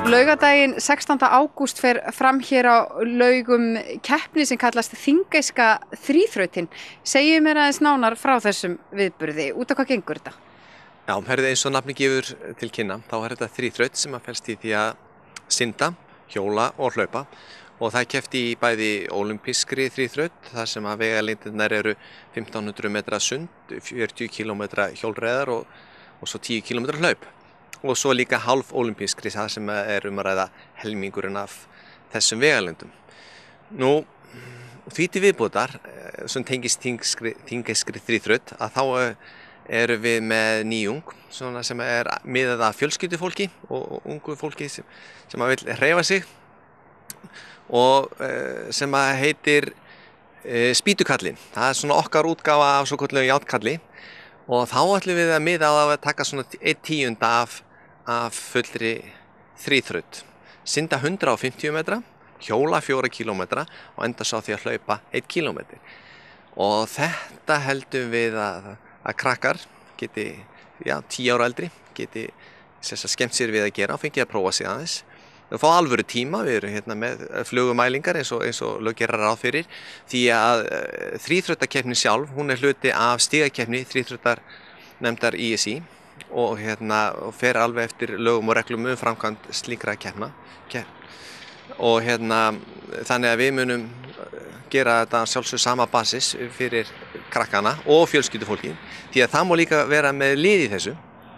Laugardaginn 16. ágúst fer fram hér á Laugum keppni sem kallast Þingeyska þríþrautin. Segðu mér aðeins nánar frá þessum viðburði. Út af hvað gengur þetta? Já, eins og nafnið gefur til kynna, þá þetta þríþraut sem felst í því að synda, hjóla og hlaupa. Og það er keppt í bæði ólympískri þríþraut, þar sem að vegalengdirnar eru 1500 metra sund, 40 km hjólreiðar og svo 10 km hlaup. Og svo líka hálf ólympískri, það sem er að ræða helmingurinn af þessum vegalengdum. Nú, því til viðbótar, sem tengist þingeyskri þríþraut, að þá erum við með nýjung, svona sem er miðað af fjölskyldufólki og ungu fólki sem vil hreyfa sig og sem heitir spýtukallinn. Það er svona okkar útgáfa af svokölluðu járnkalli og þá ætlum við að miða á að taka svona 1/10 af fullri þríþraut. Synda 150 metra, hjóla 4 km og enda svo því að hlaupa 1 km. Og þetta heldum við að krakkar geti, 10 ára eldri, geti skemmt sér við að gera og fengið að prófa sig aðeins. Þau fá alvöru tíma, við erum hérna með flugumælingar eins og lög gera ráð fyrir, því að þríþrautakeppnin sjálf, hún er hluti af stigakeppni þríþrautarnefndar ISI og fer alveg eftir lögum og reglum framkvæmd slíkra keppna. Og þannig að við munum gera þetta sjálfsög sama basis fyrir krakkana og fjölskyldufólki, því að það má líka vera með lið í þessu.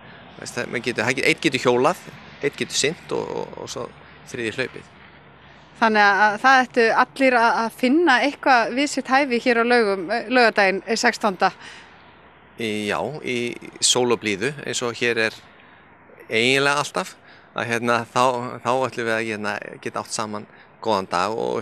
Einn getur hjólað, einn getur synt og svo þriðji hlaupið. Þannig að það ættu allir að finna eitthvað við sitt hæfi hér á Laugum, laugardaginn 16. Já, í sól og blíðu, eins og hér er eiginlega alltaf, að þá ætlum við að geta átt saman góðan dag og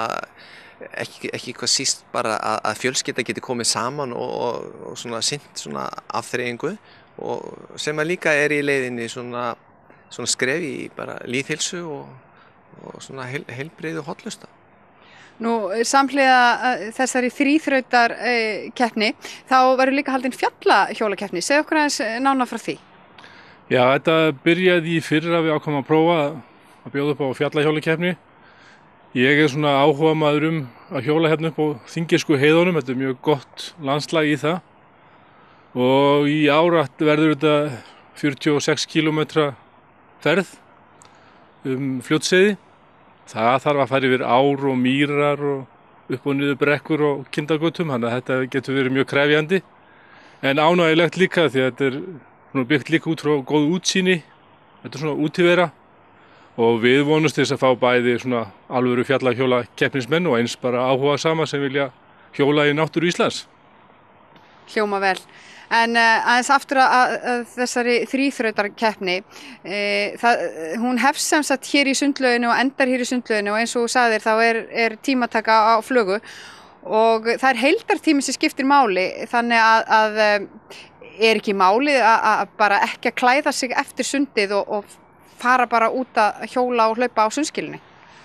ekki hvað síst bara að fjölskylda geti komið saman og svona synt svona afþreyingu og sem að líka er í leiðinni svona skref í bara lýðheilsu og svona heilbrigði og hollusta. Nú, samhliða þessari þríþrautar keppni, þá verður líka haldin fjallahjólakeppni. Segðu okkur aðeins nánar frá því. Já, þetta byrjaði í fyrra við ákváðum að prófa að bjóða upp á fjallahjólakeppni. Ég er svona áhugamaður að hjóla hérna upp á Þingeysku heiðunum, þetta er mjög gott landslag í það. Og í árat verður þetta 46 km ferð Fljótseiði. Það þarf að fara yfir ár og mýrar og upp og niður brekkur og kindagötum, þannig að þetta getur verið mjög krefjandi. En ánægjulegt líka því að þetta er byggt líka út frá góðu útsýni, þetta er svona útivera. Og við vonumst þess að fá bæði svona alvöru fjallahjóla keppnismenn og eins bara áhuga sama sem vilja hjóla í náttúru Íslands. Hljóma vel. En aðeins aftur að þessari þríþrautarkeppni, hún hefst sem sagt hér í sundlauginu og endar hér í sundlauginu og eins og þú sagðir þá er tímataka á flugu og það er heildartími sem skiptir máli, þannig að er ekki málið að bara ekki að klæða sig eftir sundið og fara bara út að hjóla og hlaupa á sundskilinni?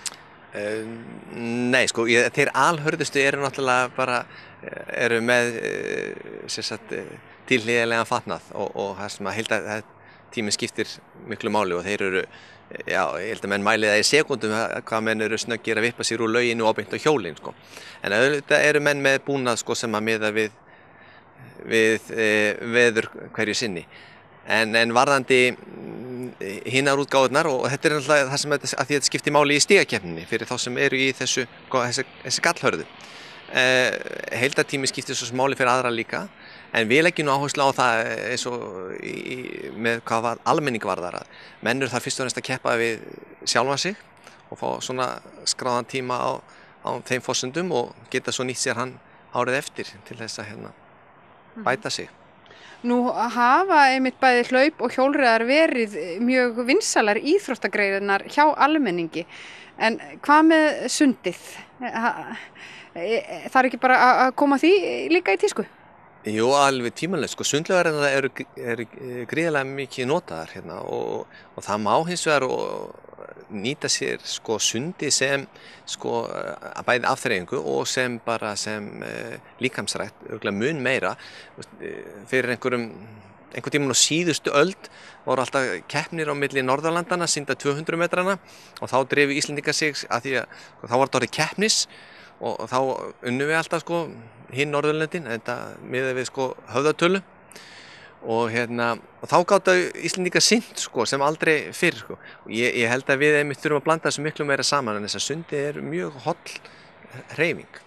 Nei, þeir alhörðustu eru náttúrulega bara með tilhlýðilegan fatnað og það sem að heildartíminn skiptir miklu máli og þeir eru, ég held að menn mæli það í sekúndum hvað menn eru snöggir að vippa sér úr lauginu og beint á hjólinn. En auðvitað eru menn með búnað sem að miða við veður hverju sinni. En varðandi hinnar útgáðurnar, og þetta er náttúrulega það sem að því að þetta skiptir máli í stigakeppninni fyrir þá sem eru í þessi gallhörðu. Heildartími skiptir svo máli fyrir aðra líka, en við leggjum áherslu á það eins og með hvað almenning varðar að menn eru það fyrst og fremst að keppa við sjálfan sig og fá svona skráðan tíma á þeim forsendum og geta svo nýtt sér hann árið eftir til þess að bæta sig. Nú hafa einmitt bæði hlaup og hjólreiðar verið mjög vinsælar íþróttagreinar hjá almenningi, en hvað með sundið? Þarf ekki bara að koma því líka í tísku? Jú, alveg tímanlega. Sundlaugarnar eru gríðarlega mikið notaðar og það má hins vegar nýta sér sundi sem bæði afþreyingu og sem bara sem líkamsrækt, mun meira fyrir einhverjum einhvern tímann á síðustu öld voru alltaf keppnir á milli Norðurlandana, synda 200 metrana og þá drefu Íslendingar sig að því að þá var þetta orðið keppnis og þá unnum við alltaf sko hinn Norðurlöndin, þetta miðað við sko höfðatölu og og þá gátu Íslendingar synt sko sem aldrei fyrr sko. Og ég held að við einmitt þurfum að blanda þessu miklu meira saman en þess að sundi er mjög holl hreyfing.